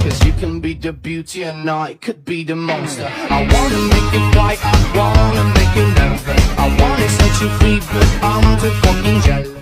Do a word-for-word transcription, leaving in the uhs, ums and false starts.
Cause you can be the beauty and I could be the monster. I wanna make you fight, I wanna make you nervous, I wanna set you free, but I'm too fucking jealous.